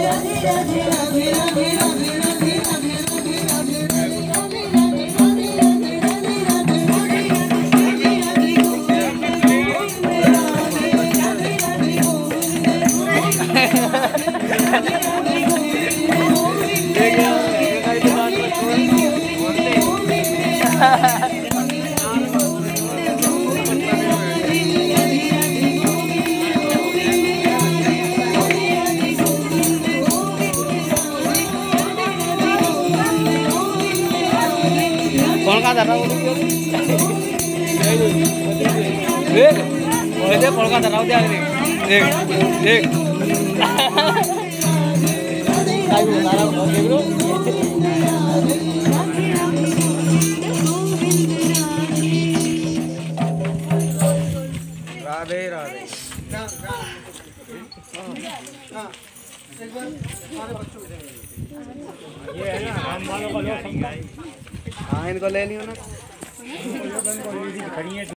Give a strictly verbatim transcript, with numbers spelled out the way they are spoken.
कौन का धरा वो देख बोले दे कौन का धरा वो देख देख देख काय बोल रहा है देख लो राधे राधे हां एक बार हमारे बच्चों को ये है ना हम वालों का लोग हाँ इनको ले लियो ना।